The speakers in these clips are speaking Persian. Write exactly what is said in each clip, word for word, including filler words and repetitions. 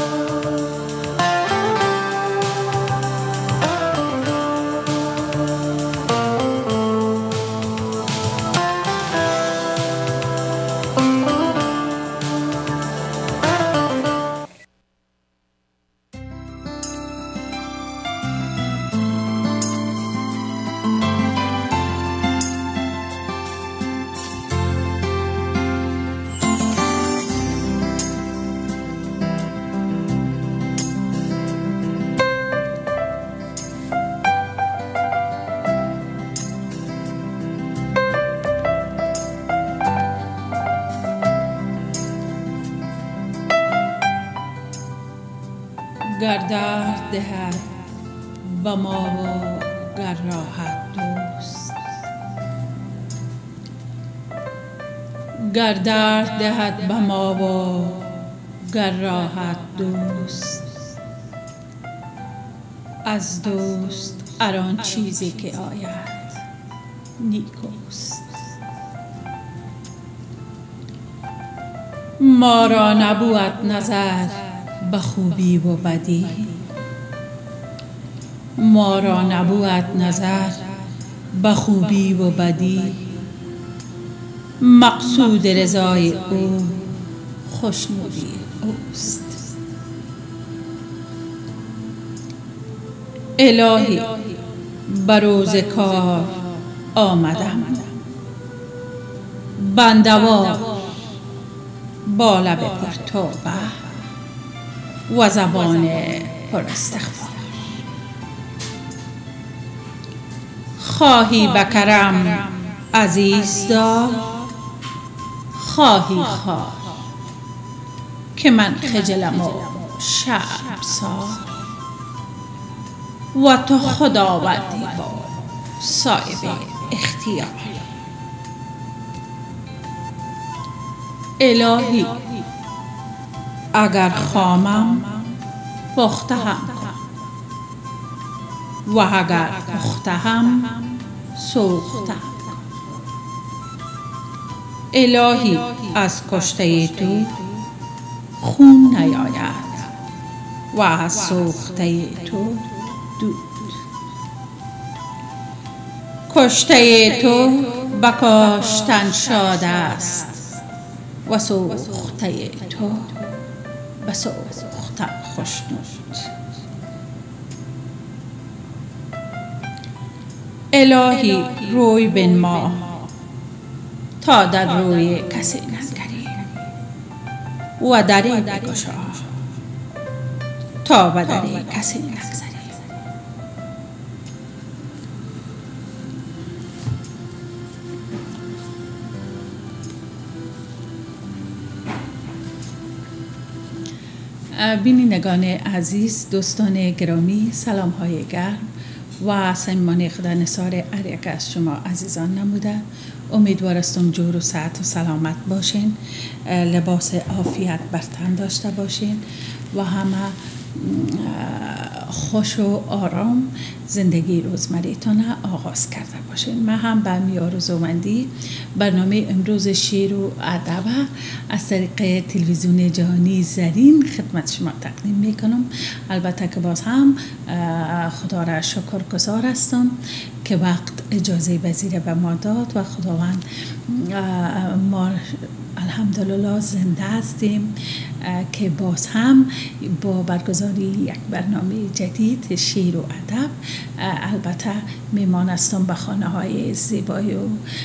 گر درد دهد به ما و گر راحت دوست، گر درد دهد به ما و گر راحت دوست، از دوست هر آن چیزی که آید نیکوست. ما را نبود نظر به خوبی و بدی، ما را نبود نظر به خوبی و بدی، مقصود رضای او خوشنودی اوست. الهی به روز کار آمدم، بنده‌وار با لب پر توبه و زبان پر استغفار. خواهی به کرم عزیز دار، خواهی خواه که من خجلم و شرمسار، و تو خداوندی با صاحب اختیار. الهی اگر خامم پخته هم کن، و اگر پخته هم سوخته کن. الهی از کشته تو خون نیاید، و از سوخته تو دود. کشته تو به کشتن شاده است، و سوخته تو به سوختن خوشنود. الهی روی بنما تا در روی کسی ننگری، و دری بگشا تا به دری کسی نگذری. بینندگان عزیز، دوستان گرامی، سلام های گرم و صمیمانه خدا نثار هر یک از شما عزیزان نموده. امیدوار هستم جور و صحت و سلامت باشین، لباس عافیت بر تن داشته باشین و همه خوش و آرام زندگی روزمره‌تان آغاز کرده باشین. من هم به می آرزومندی برنامه امروز شعر و ادب از طریق تلویزیون جهانی زرین خدمت شما تقدیم می کنم. البته که باز هم خدا را شکرگزار هستم که وقت اجازه پذیر به ما داد و خداوند ما الحمدلله زنده هستیم که باز هم با برگزاری یک برنامه جدید شعر و ادب البته میمان هستم به خانه های زیبای و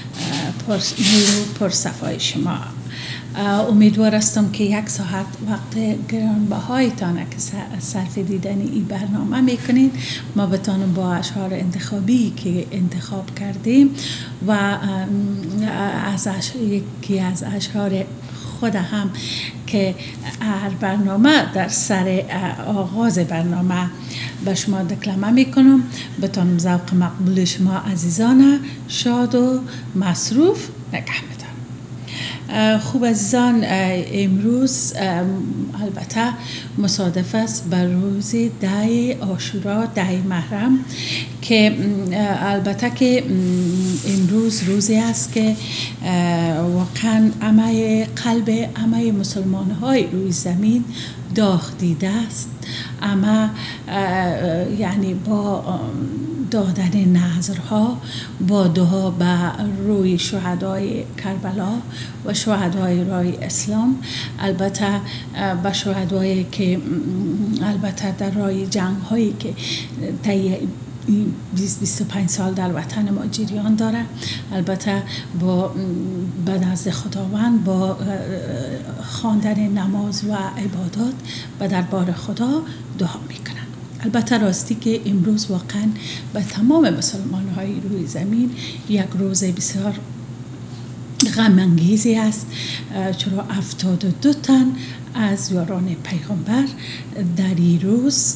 پرصفای شما. امیدوار هستم که یک ساعت وقت گرانبهایتان که صرف دیدن این برنامه میکنین ما بتانم با اشعار انتخابی که انتخاب کردیم و از یکی از اشعار خود هم که هر برنامه در سر آغاز برنامه به شما دکلمه میکنم بتانم ذوق مقبول شما عزیزان شاد و مصروف نگه میدارم. خوب عزیزان، امروز البته مصادف است بر روز ده عاشورا، ده محرم که البته که امروز روزی است که واقعا همه قلب همه مسلمان های روی زمین داغ دیده است، اما یعنی با دادن نظرها، با دعا به روی شهدای کربلا و شهدای رای اسلام، البته به شهدایی که البته در رای جنگ هایی که طی بیست بیست و پنج سال در وطن ما جریان داره، البته با به نزد خداوند با خواندن نماز و عبادات و دربار خدا دعا میکنن. البته راستی که امروز واقعا به تمام مسلمان های روی زمین یک روز بسیار غم انگیزی است، چرا هفتاد و دو تن از یاران پیغمبر در این روز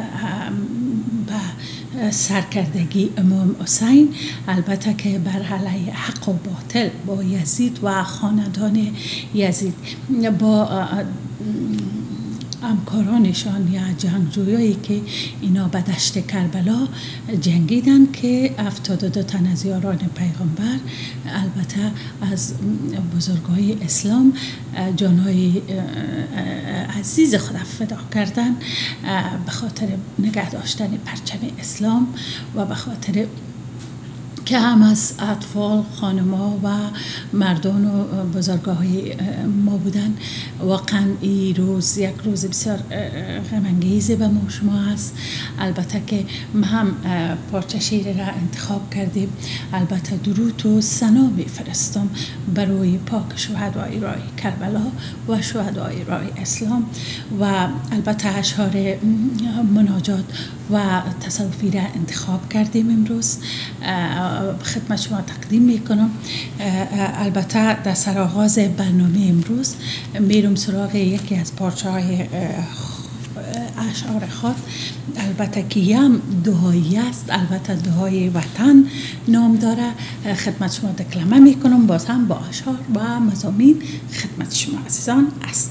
به سرکردگی امام حسین، البته که بر علیه حق و باطل با یزید و خاندان یزید، با همکارانشان یا جنگجویایی که اینا به دشت کربلا جنگیدن، که هفتاد و دو تن از یاران پیغمبر البته از بزرگای اسلام جانهای عزیز خود فدا کردن به خاطر نگه داشتن پرچم اسلام و به خاطر که هم از اطفال، خانما و مردان و بزرگاهای ما بودن. واقعا این روز یک روز بسیار غم‌انگیز به ما شما است. البته که ما هم پارچه شعر را انتخاب کردیم، البته درود و ثنا می‌فرستم برای پاک شهدای رای کربلا و شهدای رای اسلام، و البته اشعار مناجات و تصوفی را انتخاب کردیم امروز خدمت شما تقدیم میکنم. البته در سرآغاز برنامه امروز میرم سراغ یکی از پارچه های اشعار خود، البته که هم دعایی است، البته دعای وطن نام داره. خدمت شما دکلمه میکنم، باز هم با اشعار و مضامین خدمت شما عزیزان است.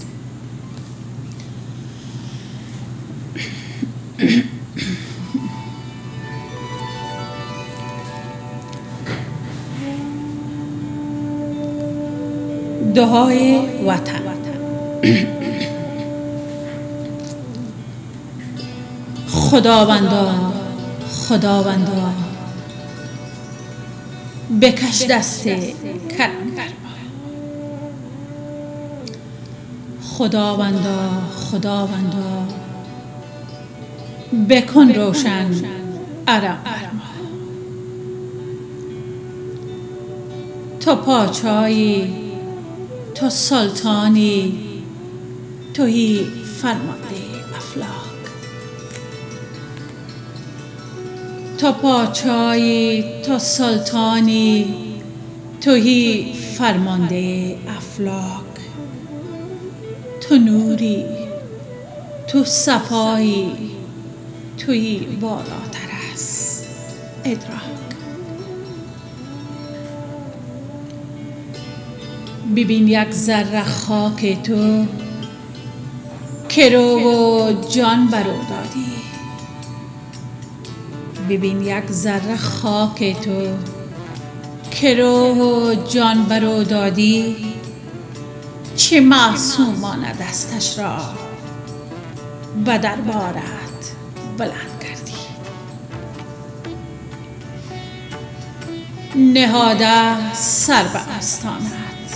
دعای وطن. خداوندا خداوندا بکش دست کرم بر ما. خداوندا خداوندا بکن روشن ارم بر ما. تو پاچایی، تو سلطانی، تویی فرمانده افلاک. تو پاچایی، تو سلطانی، تویی فرمانده افلاک. تو نوری، تو صفایی، تویی بالاتر از ادراک. ببین یک ذره خاک تو که رو و جان برو دادی. ببین یک ذره خاک تو که رو و جان برو دادی. چه معصومانه دستش را به دربارت بلند کردی. نهاده سر به آستانت،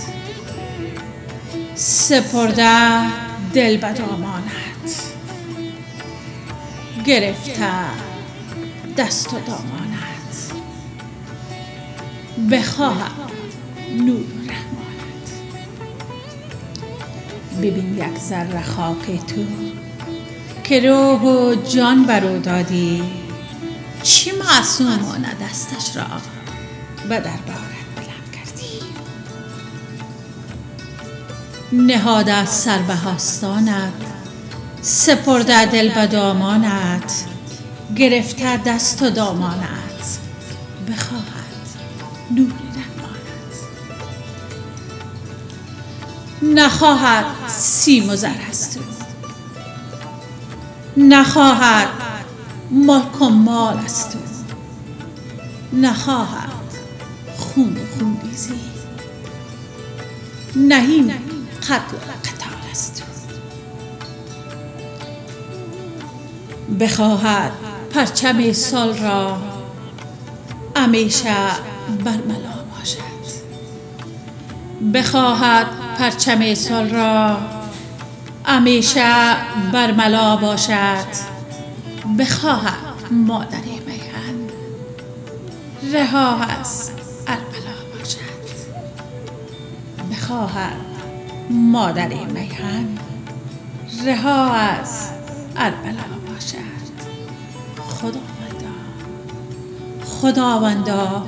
سپرده دل به دامانت، گرفته دست و دامانت، بخواهم نور و رحمانت. ببین یک ذره خاک تو که روح و جان برو دادی. چه معصومانه دستش را به دربارت بلند کردی. نهاده سر به آستانت، سپرده دل به دامانت، گرفته دست و دامانت، بخواهد نور رحمانت. نخواهد سیم و زر از تو، نخواهد ملک و مال از تو، نخواهد خون و خونریزی، نهیم قتل و قتال از تو. بخواهد پرچم سال را همیشه برملا باشد. بخواهد پرچم سال را همیشه برملا باشد. بخواهد مادر میهن رها از ارملا باشد. بخواهد مادر میهن رها از ارملا باشد. خداوندا خداوندا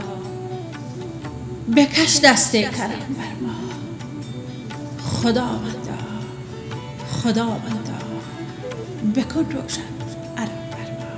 بکش دست کرم بر ما. خداوندا خداوندا بکن روشن ارم بر ما.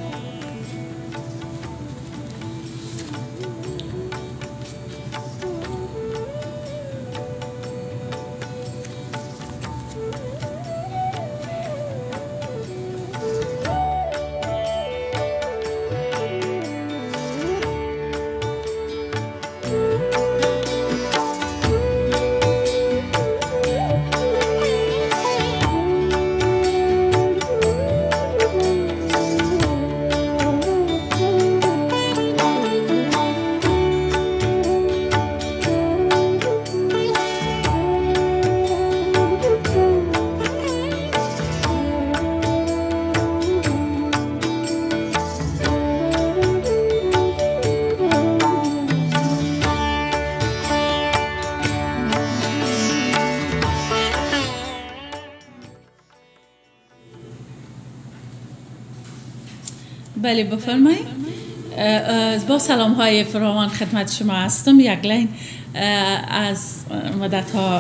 بله بفرمایید. با سلام های فراوان خدمت شما هستم. یک لین از مدت ها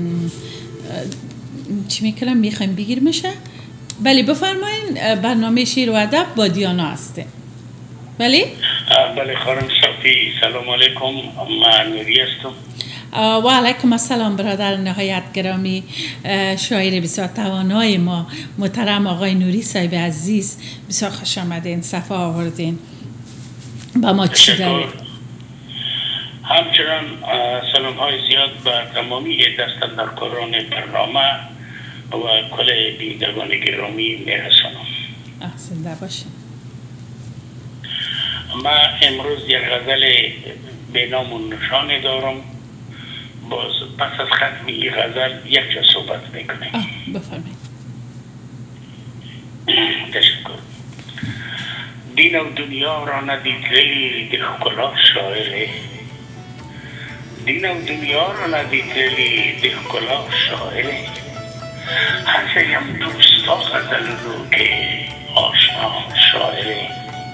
چی میکنم میخوایم بگیر میشه. بله بفرمایید. برنامه شیر و ادب با دیانا هسته. بله بله خانم صافی سلام علیکم. من نوری هستم. و علیکم السلام برادر نهایت گرامی، شاعر بسیار توانای ما محترم آقای نوری صاحب عزیز، بسیار خوش آمدین، صفا آوردین. با ما چی دارید؟ همچنان سلام های زیاد بر تمامی دستاندرکاران برنامه و کل بینندگان گرامی میرسانم. احسن باشین. من امروز یک غزل به نام و نشان دارم. باز پس از ختم این غزل یک جا صحبت میکنیم. بفرمایید. تشکر. دین و دنیا را ندید لیلی دخکلا شاعره. دین و دنیا را ندید لیلی دخکلا شاعره. هستیم دوستا غزل رو که آشنا شاعره.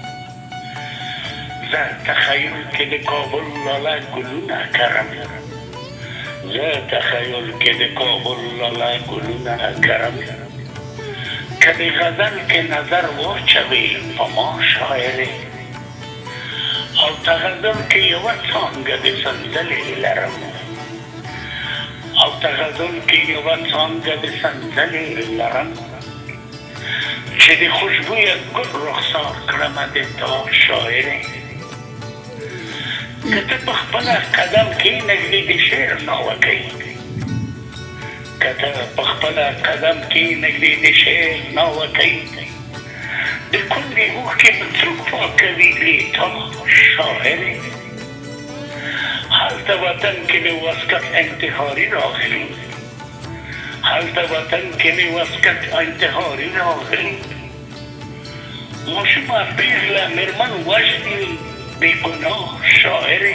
زر تخیل که ده کابل لاله گلونه کرم. زر تخیل که ده کابل لاله گلونه کرم. که ده غزل که نظر واچوی پا ما شاعره. او تا غزل که یو څانګه د سنځلې لرم. او تا غزل که یو څانګه د سنځلې لرم. چې د خوشبوی ګل رخسار کړمه د تا شاعره. که ته په خپله قدم کښېنږدې د شعر ناوه کوي. که ته په خپله قدم کښېنږدې د شعر ناوه کوي. د کونډې اوښکې به څوک پاکوي د تا شاعرې. هلته وطن کې مې واسکټ انتحاري راغلي. هلته وطن کې مې واسکټ انتحاري راغلي. ماشومه پېغله مېرمن وژني بې ګناه شاعرې.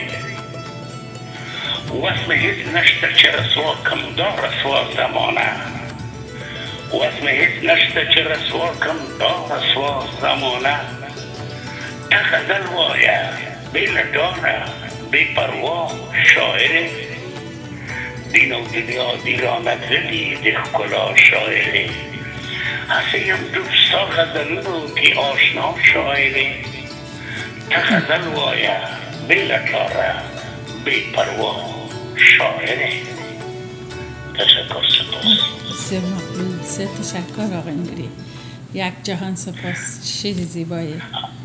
وس مې هېڅ نشته چې رسوا کړم دا رسوا زمانه. وس مې هېڅ نشته چې رسوا کړم دا رسوا زمانه. ته غزل وایه بې له ډاره بې پروا شاعرې. دین او دنیا دی را ندرلی د ښکلا شاعرې. هسې یم دوستا غزلونو کې آشنا شاعرې. ته غزل وایه بې له ډاره بې پروا شاعرې. تشکر سپاس. بسیار مقبول. بسیار تشکر آقای نوری. یک جهان سپاس. شعر زیبایی.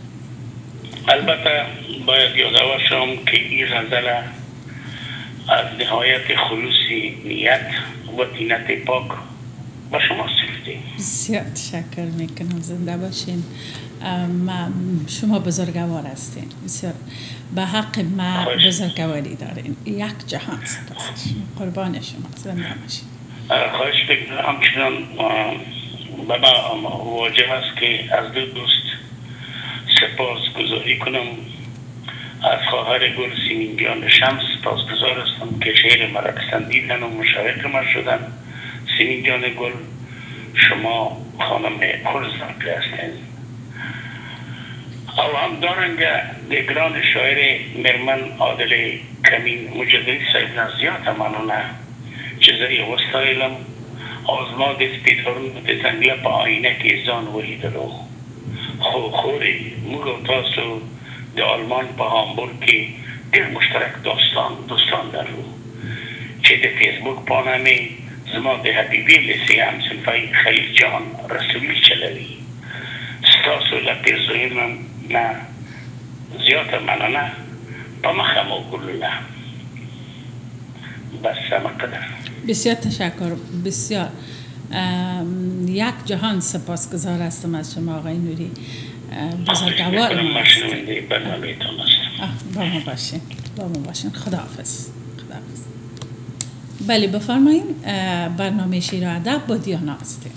البته باید یادآور شم که این غزل از نهایت خلوص نیت و طینت پاک به شما سفته. بسیار تشکر میکنم، زنده باشین. ما شما بزرگوار هستین، بسیار به حق ما بزرگواری دارین. یک جهان سپاس، قربان شما، زنده باشین. خواهش بکنم همچنان به ما واجب است که از دو دوست سپاس گذاری کنم. از خواهر گل سیمینگیان شمس سپاس گذار هستم که شعر مرا پسندیدن و مشارک ما شدن. سیمینگیان گل، شما خانم پرزنده هستین. او هم دارنگه دیگران شاعر مرمن عادل کمین مجددی صاحب نزیات منونه چیزایی وستایلم از ما دست پیدارون به زنگله پا آینه که زان ولید رو خو خوری مگو تاسو ده آلمان پا هامبورگ که دل مشترک داستان دوستان در رو چه ده فیسبوک پا نمی زما ده حبیبی لیسی هم سنفای خلیل جان رسولی چلوی ستاسو لپیزوی من نه زیاد منانه پا مخمو گلوله بس مقدر. بسیار تشکر، بسیار یک جهان سپاسگزار هستم از شما آقای نوری، بزرگوار ما هستیم. با ما باشین، با ما باشین. خداحافظ. خداحافظ. بله بفرمایین، برنامه شیر و ادب با دیانا هستیم.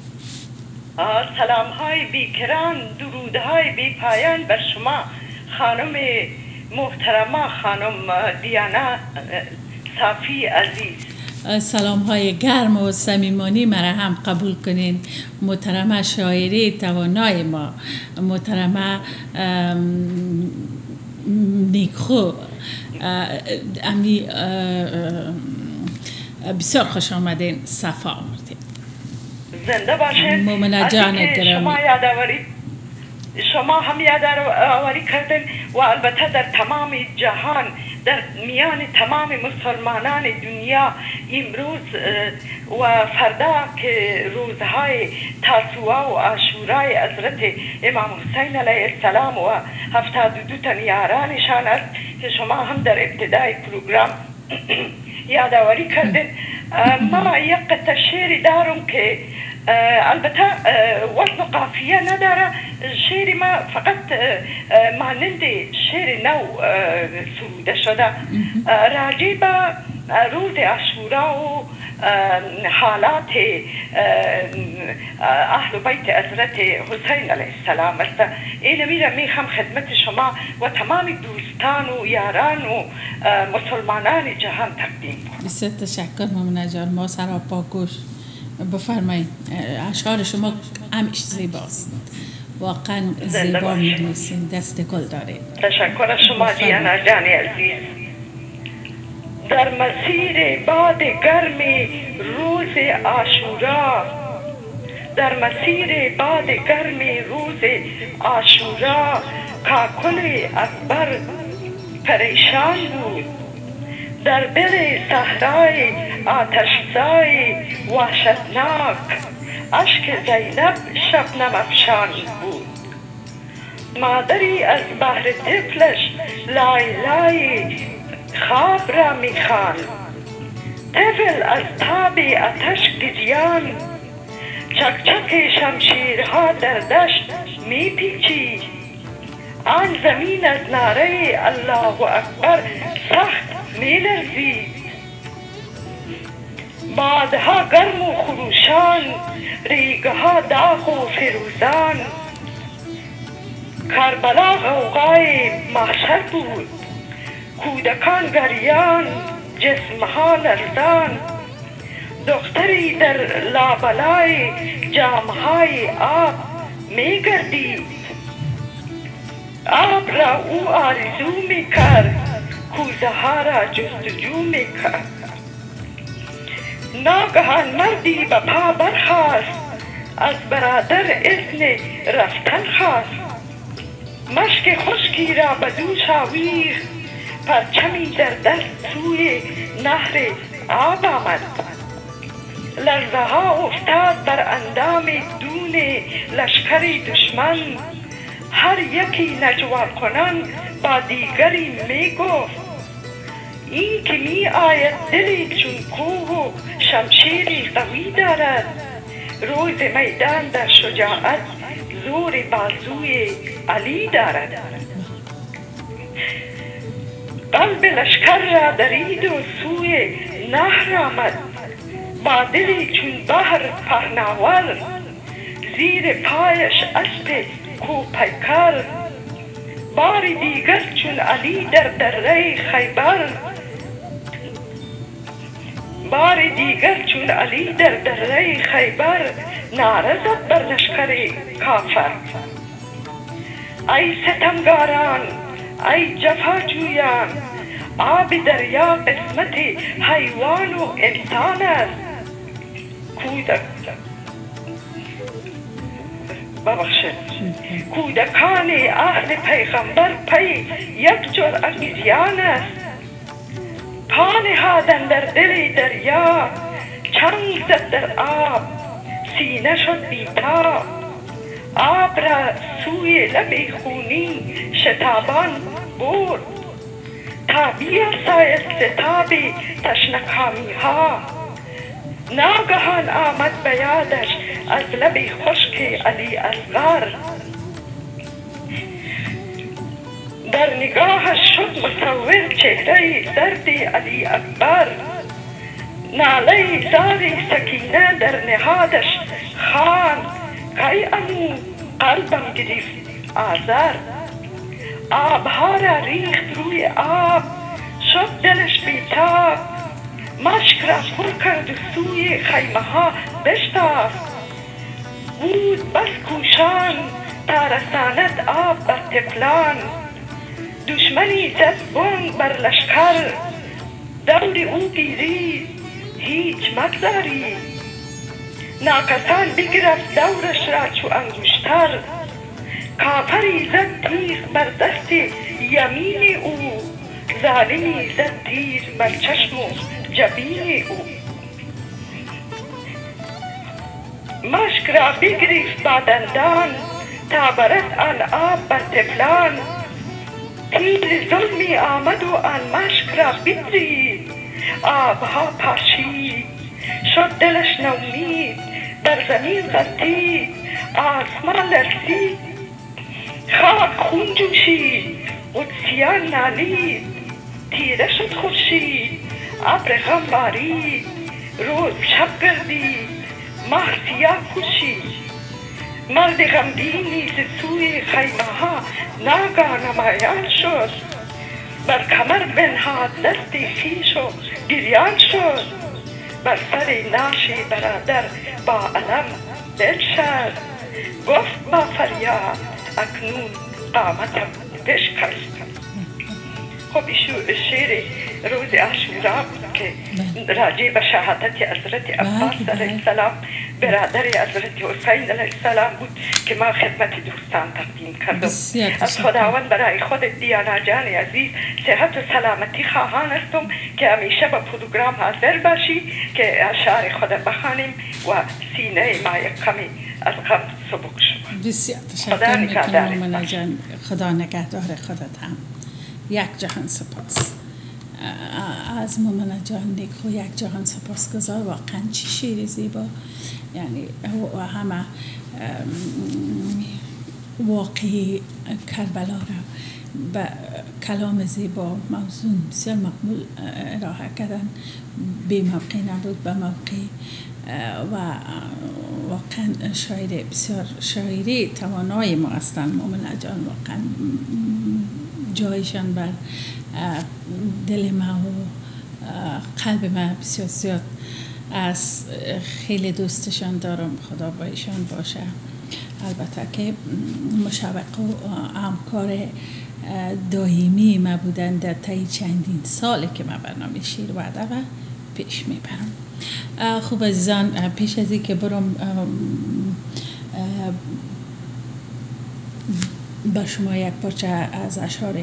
سلام های بیکران، درود های بی پایان بر شما خانم محترمه، خانم دیانا صافی عزیز. سلام های گرم و صمیمانه مرا هم قبول کنین. محترمه شاعری توانای ما، محترمه نیکخو، امی بسیار خوش آمدین، صفا آمدین. زنده باشین. مومنه جان گرامی، شما یادآوری شما هم یادآوری کردین و البته در تمام جهان، در میان تمام مسلمانان دنیا امروز و فردا که روزهای تاسوعا و عاشورای حضرت امام حسین علیه السلام و هفتاد و دو تن یارانشان است که شما هم در ابتدای پروگرام یادآوری کردین. ما یک قطعه شعری دارم که البته وزن و قافیه نداره. شعر ما فقط مانند شعر نو سروده شده، راجع به روز عاشورا و حالات اهل بیت حضرت حسین علیه السلام است. این میره میخوام خدمت شما و تمام دوستان و یاران و مسلمانان جهان تقدیم کنم. بسیار تشکر مومنه جان، ما سراپا گوش. بفرمایید، اشعار شما همیشه زیباست، واقعا زیبا می‌نویسین، دست گل دارین. تشکر از شما دیانا جان عزیز. در مسیر باد گرم روز عاشورا، در مسیر باد گرم روز عاشورا کاکل اکبر پریشان بود. در دل صحرای آتشزای وحشتناک اشک زینب شبنم افشان بود. مادری از بحر طفلش لای لای خواب را میخواند. طفل از تاب آتش گریان، چکچک شمشیرها در دشت میپیچید. آن زمین از نعره الله اکبر سخت میلرزید. بادها گرم و خروشان، ریگها داغ و فروزان. کربلا غوغای محشر بود، کودکان گریان، جسمها لرزان. دختری در لابلای جامهای آب میگردید. آب را او آرزو میکرد، کوزه ها را جستجو میکرد. ناگهان مردی به پا برخاست، از برادر اذن رفتن خواست. مشک خشکی را به دوش آویخت، پرچمی در دست سوی نهر آب آمد. لرزه ها افتاد بر اندام دون لشکر دشمن. هر یکی نجوا کنان با دیگری می گفت، این که می آید دلی چون کوه و شمشیری قوی دارد. روز میدان در شجاعت زور بازوی علی دارد. قلب لشکر را درید و سوی نهر آمد، با دلی چون بحر پهناور، زیر پایش اسب کوپیکر. بار دیگر چون علی در دره خیبر، بار دیگر چون علی در دره خیبر، نعره زد بر لشکر کافر. ای ستمگاران، ای جفاجویان، آب دریا قسمت حیوان و انسان است. کودک ببخشید کودکان اهل پیغمبر پی یک جرعه گریان است. پا نهادند در دل دریا، چنگ زد در آب، سینه شد بی‌تاب. آب را سوی لب خونین شتابان برد، تا بیاساید ستاب تشنکامی ها. ناگهان آمد به یادش از لب خشک علی اصغر، در نگاهش شد مصور چهره زرد علی اکبر. ناله زاری سکینه در نهادش خواند، کای عمو قلبم گرفت آذر. آبها را ریخت روی آب، شد دلش بیتاب. مشک را پر کرد و سوی خیمه ها بشتافت. بود بس کوشان تا رساند آب بر طفلان. دشمنی زد بانگ بر لشکر، دور او گیرید هیچ مگذارید. ناکسان بگرفت دورش را چو انگشتر، کافری زد تیغ بر دست یمین او، ظالمی زد تیر بر چشم و جبین او. مشک را بگرفت با دندان، تا برد آن آب بر طفلان. تیر ظلمی آمد و آن مشک را بدرید، آبها پاشید شد دلش نومید. در زمین غلطید، آسمان لرزید، خاک خون جوشید، قدسیان نالید. تیره شد خورشید، ابر غم بارید، روز شب گردید، ماه سیاه پوشید. مرد غمگینی ز سوی خیمه ها ناگاه نمایان شد، بر کمر بنهاد دست خویش و گریان شد. بر سر ناش برادر با علم بنشست، گفت با فریاد اکنون قامتم بشکست. خب این شعر روز عاشورا بود که راجع به شهادت حضرت عباس علیه السلام برادر حضرت حسین علیه السلام بود که ما خدمت دوستان تقدیم کردم. از خداوند برای خود دیانا جان عزیز صحت و سلامتی خواهان هستم که همیشه به پروگرام حاضر باشی که اشعار خود بخوانیم و سینه ما یک کمی از غم سبک شد. بسیار تشکر میکنم مومنه جان، خدا نگهدار خودت هم. یک جهان سپاس از مومنه جان نیکو، یک جهان سپاس گذار. واقعا چی شعر زیبا، یعنی همه واقعی کربلا را به کلام زیبا موزون بسیار مقبول ارائه کردن. بی موقع نبود، به موقع و واقعا شاعر بسیار شاعری توانای ما هستند. مومنه جان واقعا جایشان بر دل ما و قلب ما بسیار زیاد از خیلی دوستشان دارم. خدا با ایشان باشه. البته که مشوق و همکار دائمی ما بودن در طی چندین سالی که ما برنامه شعر و ادب پیش میبرم. خوب عزیزان، پیش از این که برم با شما یک پارچه از اشعار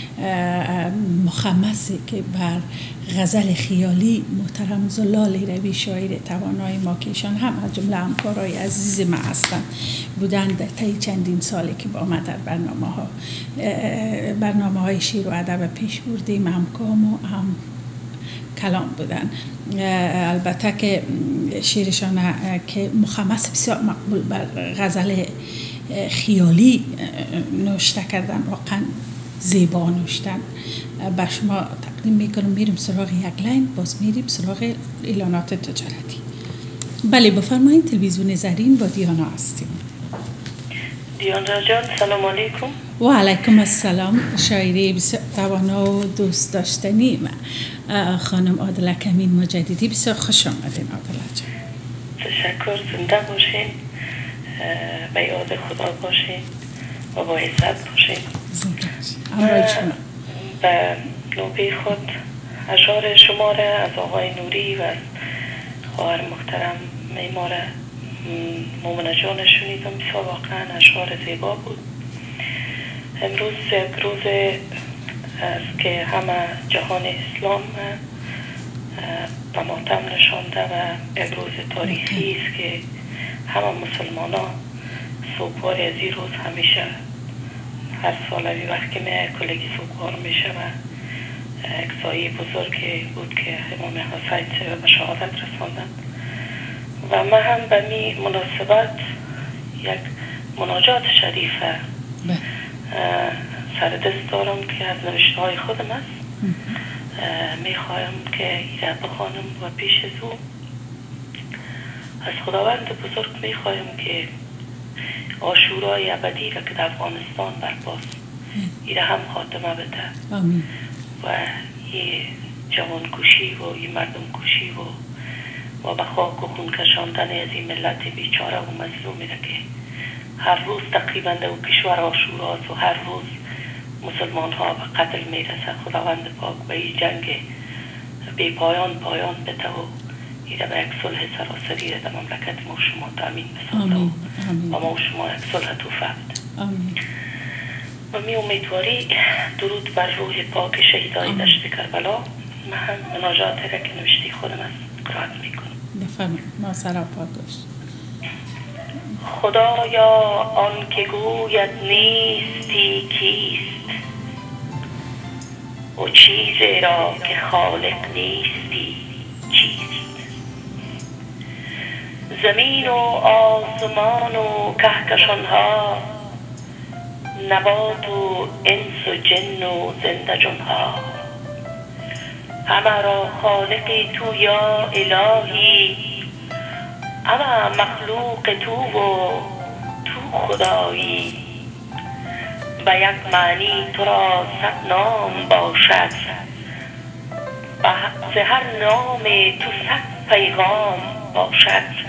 مخمسی که بر غزل خیالی محترم زلالی روی شاعر توانای ما که ایشان هم از جمله همکارای عزیز ما هستند بودن در طی چندین سالی که با ما در برنامه ها برنامه های شعر و ادب پیش بردیم، هم کام و هم کلام بودن. البته که شعرشان که مخمس بسیار مقبول بر غزل خیالی نوشته کردن، واقعا زیبا نوشتن. به شما تقدیم میکنم. میریم سراغ یک لین، باز میریم سراغ اعلانات تجارتی. بله بفرمایید. تلویزیون زرین با دیانا هستیم. دیانا جان سلام علیکم. و علیکم السلام. شاعری بسیار توانا و دوست داشتنی خانم عادله کمین مجددی، بسیار خوش آمدین عادله جان. تشکر. زنده باشین، به یاد خدا باشین و با عزت باشین. زنده باشین. به نوبه خود اشعار شما را از آقای نوری و از خواهر محترم معمار مومنه جان شنیدم. بسیار واقعا اشعار زیبا بود. امروز یک روز است که همه جهان اسلام به ماتم نشانده و یک روز تاریخی است که همه مسلمان ها صبحوار از این روز همیشه هر سال اوی وقت که میه کلگی صبحوار میشه و یک سایه بزرگی بود که امام حسین سه به شهادت رساندن و من هم به می مناسبت یک مناجات شریفه سر دست دارم که از نوشته های خودم است. میخوایم که ایره بخوانم و پیش از او از خداوند بزرگ میخوایم که عاشورای ابدی را که در افغانستان برپاست ایره هم خاتمه بده. آمین. و یه جوان کشی و یه مردم کشی و و به خاک و خون کشاندن از این ملت بیچاره و مظلومی را که هر روز تقریبا در کشور عاشوراست و هر روز مسلمان ها به قتل میرسه. خداوند پاک به این جنگ بی پایان پایان بده و ایره به یک صلح سراسری در مملکت ما شما تامین بسازه و ما شما یک صلح توفه بده. و می امیدواری درود بر روح پاک شهیدای دشت کربلا. من هم مناجات را که نوشتی خودم است قرائت میکنم. بفرمایید. ما سرا پاکش. خدایا آن که گوید نیستی کیست و چیزی را که خالق نیستی چیست؟ زمین و آسمان و کهکشان ها، نبات و انس و جن و زنده جان ها، همه را خالقی تو یا الهی، اما مخلوق تو و تو خدایی. به یک معنی تو را صد نام باشد، به هر نام تو صد پیغام باشد.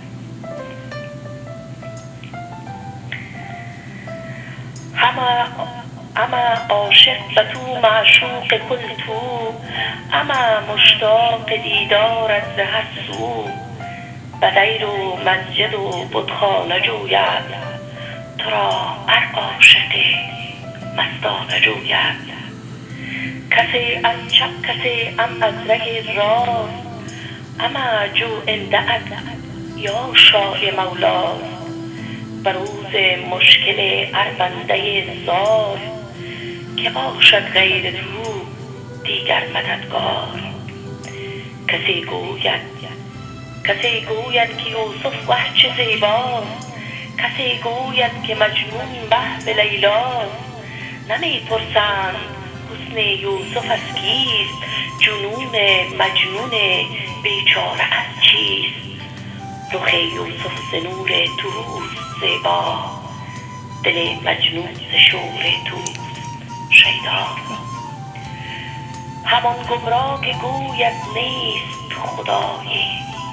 اما اما عاشق به تو، معشوق کل تو، اما مشتاق دیدار از هر سو. به دیر و مسجد و بتخانه جوید، تو را هر عاشق مستانه جوید. کسی از چپ کسی ام از ره راست، اما جو اندعت یا شاه مولاست. بر روز مشکل هر بنده زار، که باشد غیر تو دیگر مددگار. کسی گوید کسی گوید که یوسف وه چه زیباست، کسی گوید که مجنون به به لیلاست. نمی پرسند حسن یوسف از کیست، جنون مجنون بیچاره از چیست. رخ یوسف ز نور توست زیبا، دل مجنون ز شور توست شیدا. همان گمراه که گوید نیست خدایی،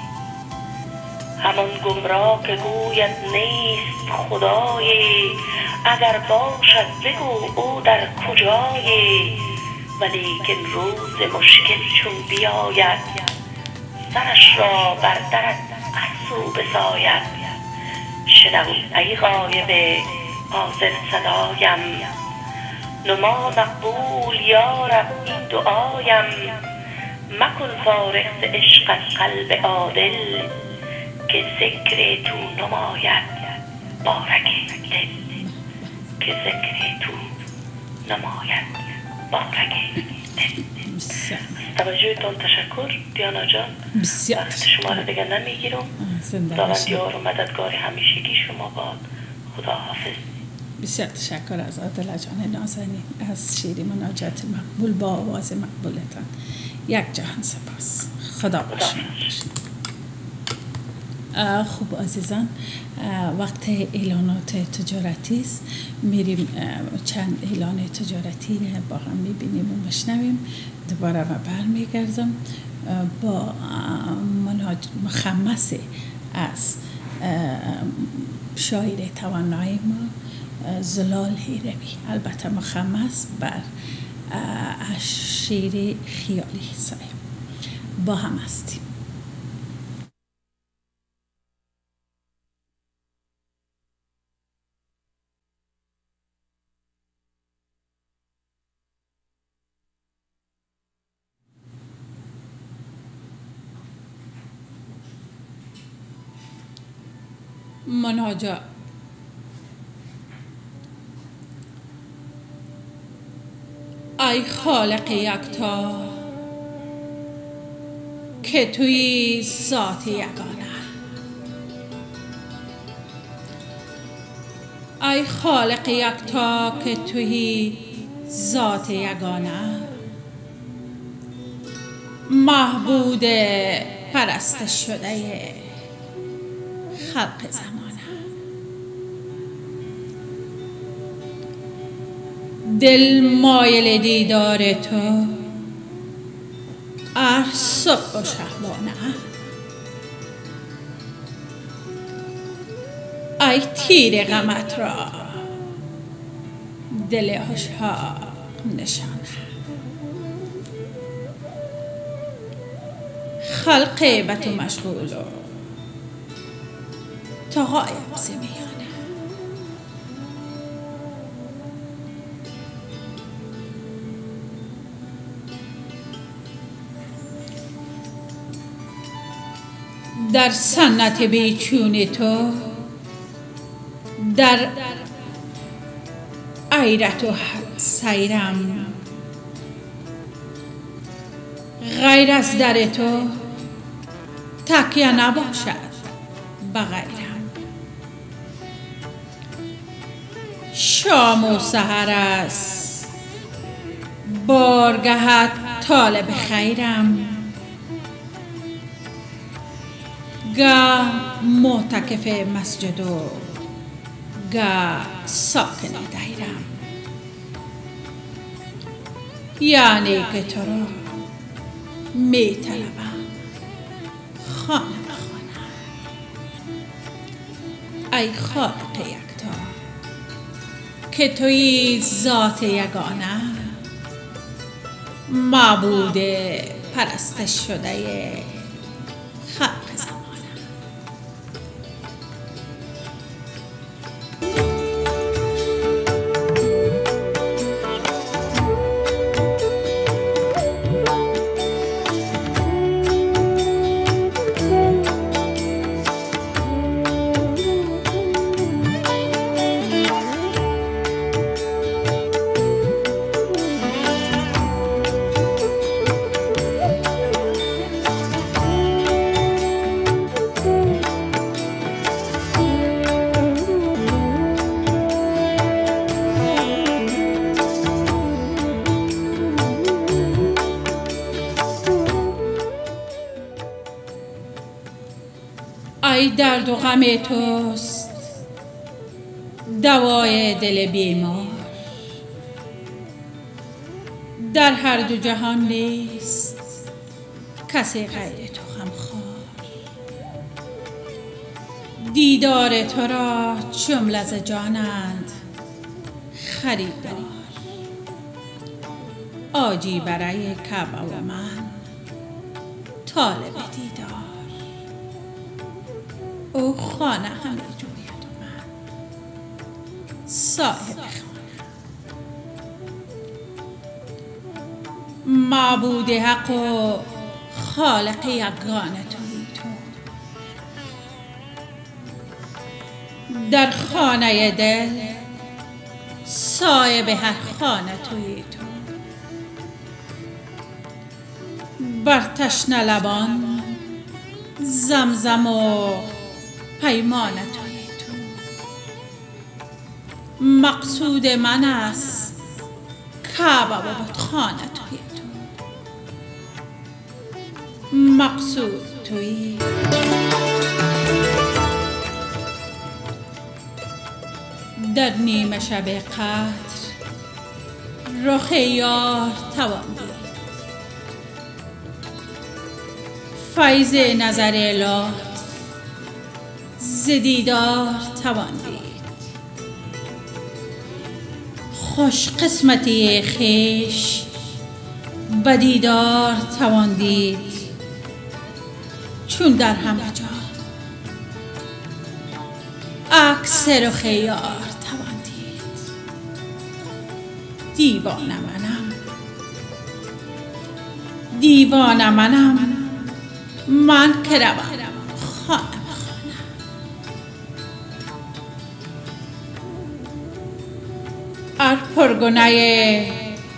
همان گمراه که گوید نیست خدایی. اگر باشد بگو او در کجایی، ولیکن روز مشکل چون بیاید، سرش را بر درت از سو بساید. شنو ای غایب حاضر صدایم، نما مقبول یا رب این دعایم. مکن فارغ ز عشق از قلب عادل، که ذکر تو نماید بارک دل، که ذکر تو نماید بارک دل. بسیار توجهتان تشکر دیانا جان. بسیار وقت شما رو دیگه نمیگیرم. خداوند یار و مددگار همیشگی شما باد. خدا حافظ. بسیار تشکر از عادل جان نازنین از شعر مناجات مقبول با آواز مقبولتان. یک جهان سپاس. خدا باشید. خوب عزیزان، وقت اعلانات تجارتی است. میریم چند اعلان تجارتی رو با هم میبینیم و مشنویم. دوباره و برمیگردم با مخمس از شاعر توانای ما زلال هیروی، البته مخمس بر شعر خیالی سایم. با هم هستیم. مناجات. ای خالق یکتا که توی ذات یگانه، ای خالق یکتا که توی ذات یگانه، معبود پرستش شده خلق زمانه. دل مایل دیدار تو ار صبح و شهبانه، ای تیر غمت را دل عشاق نشانه. خلق به تو مشغول و تا غایب ز میانه. در سنت بیچون تو، در عیرت و سیرم، غیر از در تو تکیه نباشد بغیرم. شام و سحر است بارگهت طالب خیرم، گه معتکف مسجد و گه ساکن دیرم. یعنی که تو را می طلبم خانه به خانه. ای خالق یکتا که توی ذات یگانه، معبود پرستش شده خلق زمانه. ای درد و غم توست دوای دل بیمار، در هر دو جهان نیست کسی غیر تو غمخوار. دیدار تو را جمله ز جانند خریدار، آجی برای کعبه و من طالب دیدار. او خانه همی جوید و من صاحب خانه. معبود حق و خالق یگانه تویی تو، در خانه دل صاحب هر خانه تویی تو. بر تشنه لبان زمزم و پیمان توی تو. مقصود من است کعبه و بتخانه توی تو. مقصود تویی. در نیمه شب قدر رخ یار توان دید. فیض نظر لطف ز دیدار توان دید. خوش قسمتی خویش به دیدار توان دید. چون در همه جا عکس رخ یار توان دید. دیوانه منم، دیوانه منم، من که روم خانه به خانه. ار پرگنه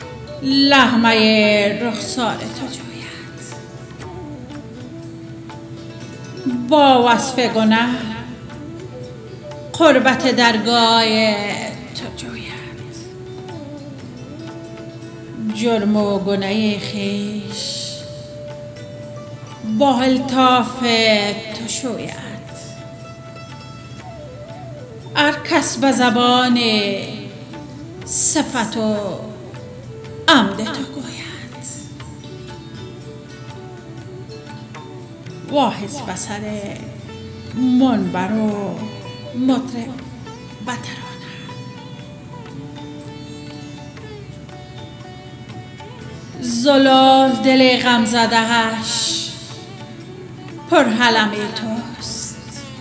لحمه رخسار تو جوید، با وصف گنه قربت درگاه تو جوید. جرم و گناه خویش با الطاف تو شوید. ار کس به زبان صفت و عمد تو گوید، واحظ بسر منبر و مطرب به ترانه. زلال دل غم زدهش پر حلمه توست.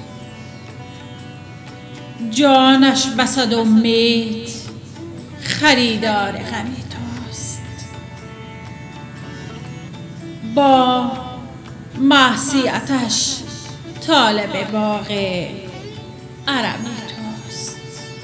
جانش بصد امید خریدار غم توست. با معصیتش طالب باغ عرمی توست.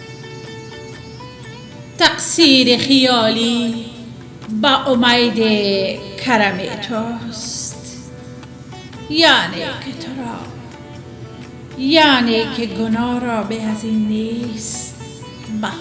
تقصیر خیالی با امید کرم توست. یعنی که تو را، یعنی که گناه را به از این نیست بهانه.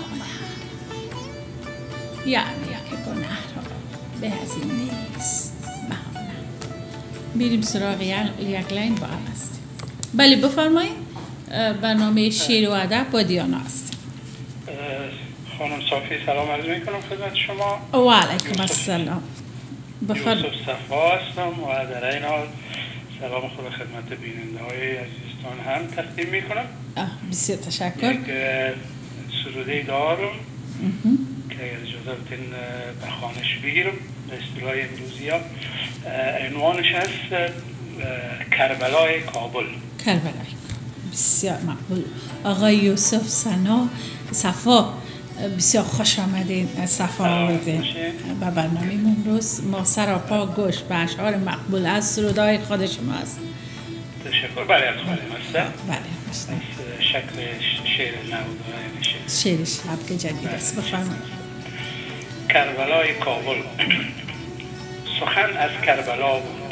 یعنی که گناه را به از این نیست بهانه. میریم سراغ یک لین با هم هستیم. بله بفرمایید. برنامه شعر و ادب با دیانا است. خانم صافی سلام عرض میکنم خدمت شما. و علیکم السلام. بفرمایید. یوسف صفا هستم و در این حال سلام خود خدمت بیننده های عزیزتان هم تقدیم میکنم. بسیار تشکر. یک سروده دارم که اگر اجازه بدین بخوانش بگیرم به اصطلاح امروزی ها. عنوانش هست کربلای کابل. کربلای بسیار مقبول. آقای یوسف سنا صفا بسیار خوش آمدین. صفا آمدین به برنامه امروز. ما سراپا گوش به اشعار مقبول از سرودای خود شما است. تشکر. بله از خودم هستم. بله هستم. شکل شعر نو شعر شب که جدید است. بفرمایید. کربلای کابل. سخن از کربلا بود،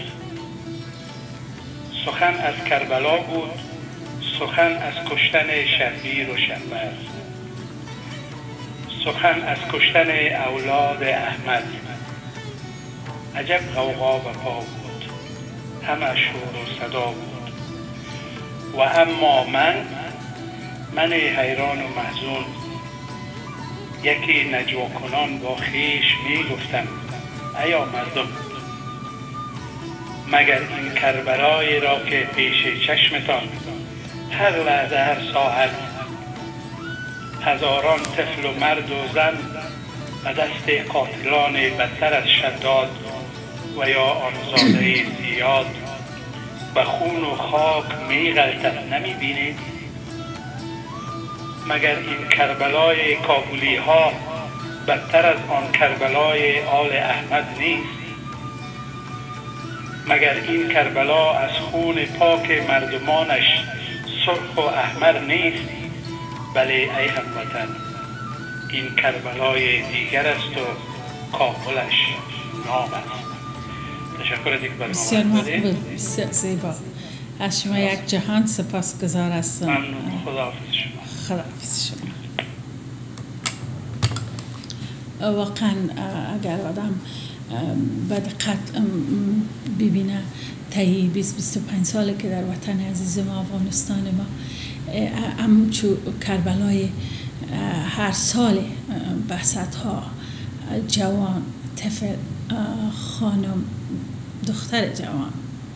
سخن از کربلا بود، سخن از کشتن شبیر و شنبر، سخن از کشتن اولاد احمد. عجب غوغا و پا بود، همه شور و صدا بود. و اما من من حیران و محزون، یکی نجوا کنان با خویش می گفتم ایا مردم، مگر این کربلای را که پیش چشمتان هر لحظه هر ساعت هزاران طفل و مرد و زن به دست قاتلان بدتر از شداد و یا آن زاده زیاد به خون و خاک می غلطد نمی بینید؟ مگر این کربلای کابلی ها بدتر از آن کربلای آل احمد نیست؟ مگر این کربلا از خون پاک مردمانش سرخ و احمر نیست؟ بله ای هموطن، این کربلای دیگر است و کابلش نام است. تشکر از اینکه برای ما بسیار وقت دادید. مقبول، بسیار زیبا. از شما یک جهان سپاسگزار هستم. ممنون. خداحافظ شما. خداحافظ شما. واقعا اگر آدم به دقت ببینه طی بیست بیست و پنج ساله که در وطن عزیز ما افغانستان ما همچو کربلای هر سال به صدها جوان، طفل، خانم، دختر جوان،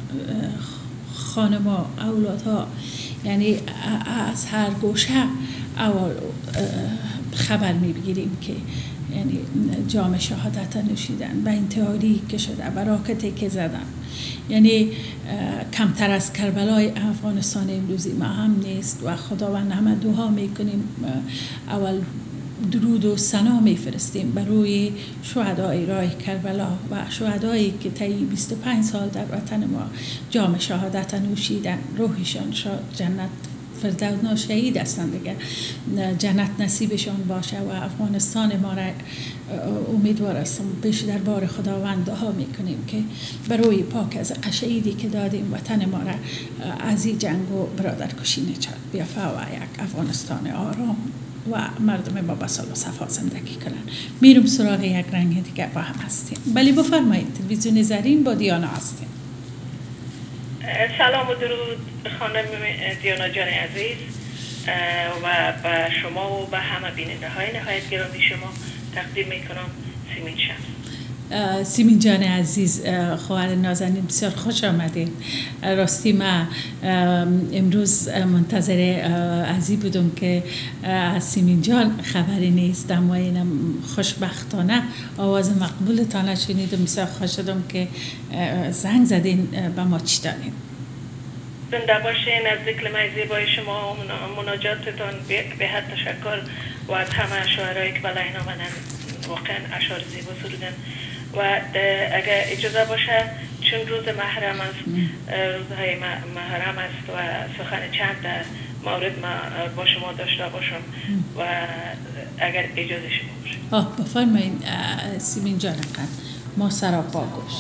خانم ها، اولاد ها، یعنی از هر گوشه اول خبر میبگیریم که یعنی جام شهادت نوشیدن، به انتحاری که شده، به راکتی که زدن، یعنی کمتر از کربلای افغانستان امروزی ما هم نیست و خداوند همه دعا میکنیم، اول درود و ثنا میفرستیم برای شهدای راه کربلا و شهدایی که طی بیست و پنج سال در وطن ما جام شهادت نوشیدن، روحشان شاد، جنت فردوس شهید هستند دیگه، جنت نصیبشان باشه و افغانستان ما را امیدوار هستم پیش در بار خداوند دعا میکنیم که برای پاک از قشعیدی که دادیم وطن ما را از این جنگ و برادرکشی نجات بیافته و یک افغانستان آرام و مردم ما با سال و صفا زندگی کنن. میرم سراغ یک رنگ دیگه با هم هستیم. بلی بفرمایید. تلویزیون زرین با دیانا هستیم. سلام و درود خانم دیانا جان عزیز و به شما و به همه بیننده های نهایت گرامی شما تقدیم میکنم سیمین شمس. سیمین جان عزیز، خواهر نازنین، بسیار خوش آمدین. راستی ما امروز منتظر ازی بودم که از سیمین جان خبری نیست، اما اینم خوشبختانه آواز مقبولتان شنیدم، بسیار خوش شدم که زنگ زدین به ما چی دانیم. زنده باشین. از ذکر مای زیبای شما مناجاتتان به حد تشکر و از همه شاعرایی که بلای نامنن واقعا اشعار زیبا سرودن و اگر اجازه باشه چون روز محرم است، روزهای محرم است و سخن چند در مورد ما با شما داشته باشم و اگر اجازه شما باشه. آه بفرمایین سیمین جان، ما سراپا گوش.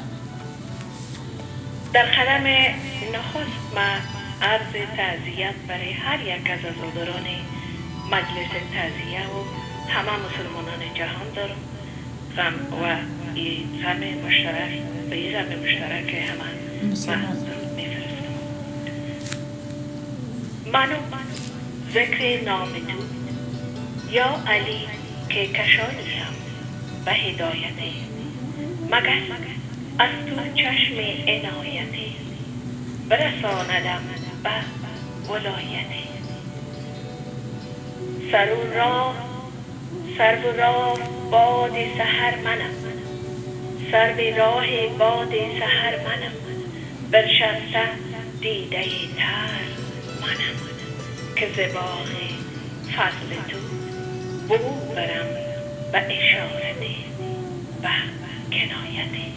در قدم نخست ما عرض تعزیت برای هر یک از عزاداران مجلس تعزیه و همه مسلمانان جهان دارم غم و غم مشترک به این غم مشترک همه محض میفرستم. منو ذکر نام تو یا علی که کشانیم به هدایتی، مگر از تو چشم عنایتی برساندم به ولایتی. سر و راه سر و راه باد سحر منم، سر به راه باد سحر منم، برشسته دیده تر منم که ز باغ فضل تو بو برم به اشارتی و کنایتی.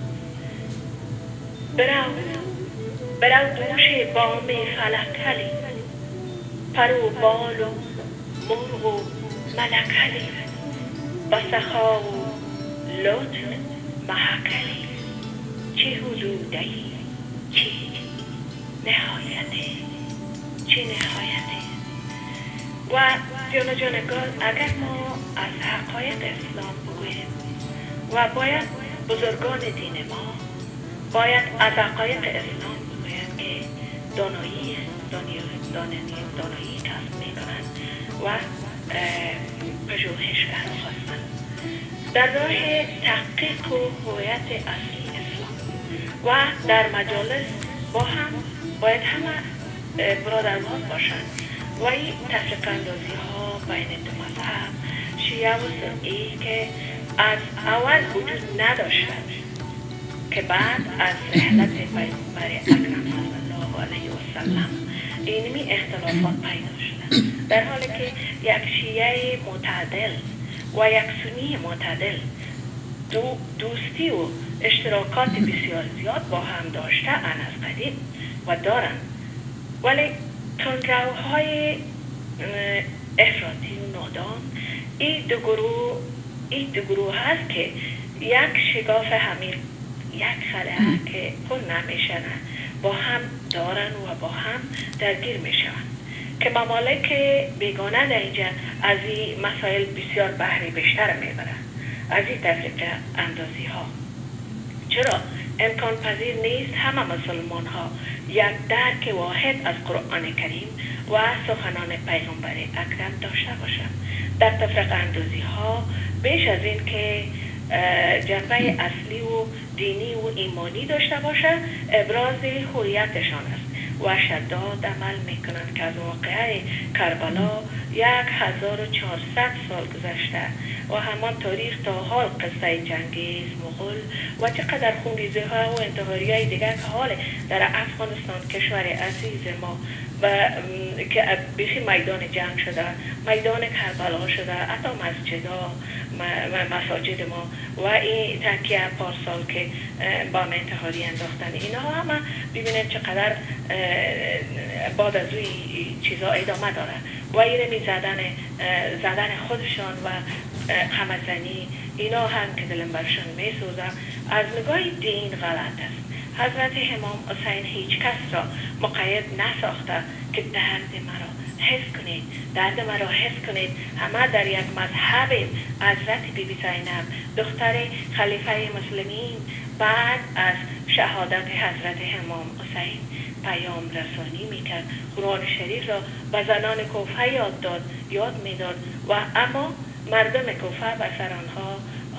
برو برو دوش بام فلکلی، پر و بال و مرغ و ملکلی، با سخا و لطف محکلی، چه حدودی چه نهایتی چه نهایتی. و جان جانگان اگر ما از حقایق اسلام بگوییم و باید بزرگان دین ما باید از حقایق اسلام بگویند که دانایی دانایی دانایی کسب میکنند و پژوهش خواستند در راه تحقیق و هویت اصلی اسلام و در مجالس با هم باید همه برادران باشند و این تفریق اندازی ها بین دو مذهب شیعه و سنی که از اول وجود نداشتند که بعد از رحلت پیامبر اکرم صلی الله علیه و سلم اینمی اختلافات پیدا شدند، در حالی که یک شیعه معتدل و یک سنی معتدل دو دوستی و اشتراکات بسیار زیاد با هم داشته ان از قدیم و دارند، ولی تندروهای افراطی و نادان این دو گروه این دو گروه هست که یک شگاف همین یک خلعه که پر نمیشن با هم دارن و با هم درگیر میشن که ممالک بیگانه در اینجا از این مسائل بسیار بهره بیشتر میبرن از این تفریق اندازی ها. چرا؟ امکان پذیر نیست همه مسلمان ها یک درک واحد از قرآن کریم و سخنان پیغمبر اکرم داشته باشند. در تفریق اندازی ها بیش از این که جنبه اصلی و دینی و ایمانی داشته باشه ابراز هویتشان است و شداد عمل میکنند که از واقعه کربلا یک هزار و چهارصد سال گذشته و همان تاریخ تا حال قصه جنگیز مغول و چقدر خونریزی ها و انتحاری های دیگر که حال در افغانستان کشور عزیز ما و که بیخی میدان جنگ شده، میدان کربلا شده، حتی مسجدها و مساجد ما و این تکیه پارسال که با انتحاری انداختن اینها همه ببینید چقدر بعد از این چیزا ادامه داره و این می زدن زدن خودشان و همزنی اینا هم که دلم برشان می سوزه از نگاه دین غلط است. حضرت امام حسین هیچ کس را مقید نساخته که درد مرا حس کنید، درد مرا حس کنید. همه در یک مذهب. حضرت بی بی زینب دختر خلیفه مسلمین بعد از شهادت حضرت امام حسین پیام رسانی میکرد، قرآن شریف را به زنان کوفه یاد داد یاد میداد و اما مردم کوفه به سر آنها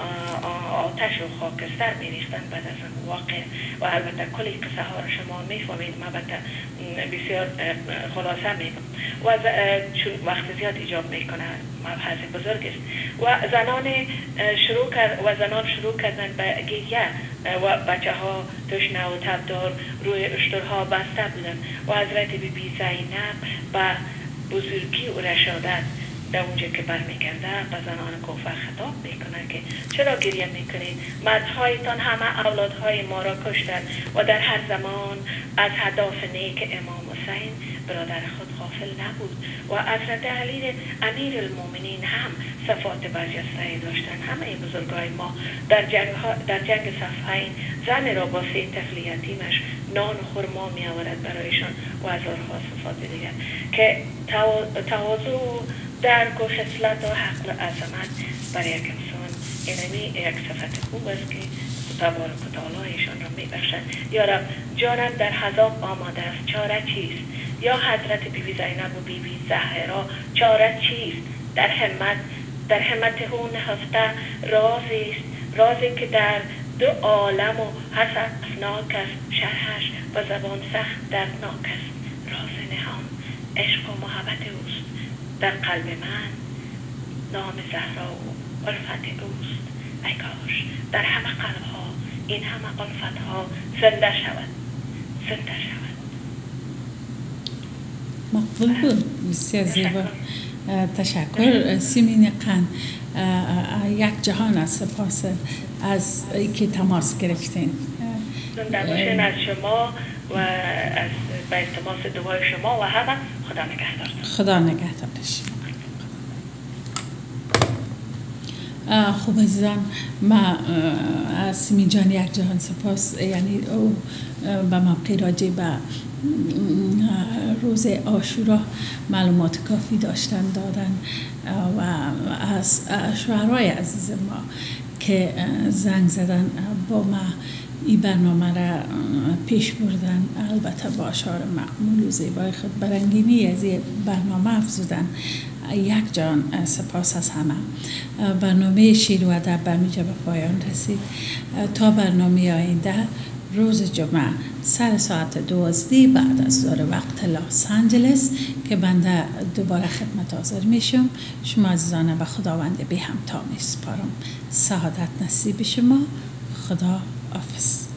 آتش و خاکستر میریختن بعد از اون واقع و البته کلی قصه ها را شما میفهمید. من البته بسیار خلاصه میگم و چون وقت زیاد ایجاب میکنه مبحث بزرگ است و زنان شروع کرد و زنان شروع کردن به گریه و بچه ها تشنه و تبدار روی اشترها بسته بودن و حضرت بی بی زینب به بزرگی و رشادت در اونجا که برمیگرده به زنان کوفه خطاب میکنه که چرا گریه میکنید؟ مردهایتان همه اولادهای ما را کشتن و در هر زمان از هدف نیک امام حسین برادر خود غافل نبود و حضرت علی امیر المؤمنین هم صفات برجسته داشتن. همه بزرگای ما در جنگ, در جنگ صفین زن را با سه طفل یتیمش نان و خرما می آورد برایشان و هزارها صفات دیگر که تواضع درک و خصلت و حق و عظمت برای یک انسان اینمی یک صفت خوب است که تبارک و تعالی ایشان را میبخشد. یا رب جانم در حذاب آماده است، چاره چیست؟ یا حضرت بی بی زینب و بی بی زهرا چاره چیست؟ در همت در همت او نهفته رازی است، رازی که در دو عالم و حسناک است، شرحش و زبان سخت دردناک است. راز نهان عشق و محبت اوست، در قلب من نام زهرا و الفت اوست. ای کاش در همه قلب ها این همه الفت ها زنده شود زنده شود. مقبول بود، بسیار زیبا. تشکر سیمین قند. یک جهان از سپاس از اینکه تماس گرفتین. زنده باشین از شما و از به التماس دعای شما و همه. خدا نگهدار. خدا نگهدارش. خوب عزیزان، ما از سیمین جان یک جهان سپاس، یعنی او به موقع راجع به روز عاشورا معلومات کافی داشتن دادن و از شوهرای عزیز ما که زنگ زدن با ما این برنامه را پیش بردن، البته با اشعار معمول و زیبای خود برنگینی از این برنامه افزودن. یک جان سپاس از همه. برنامه شیر و ادب برمیجا به پایان رسید. تا برنامه آینده روز جمعه سر ساعت دوازده بعد از ظهر وقت لس آنجلس که بنده دوباره خدمت حاضر میشم. شما عزیزان به خداوند بی همتا میسپارم. سعادت نصیب شما. خدا حافظ.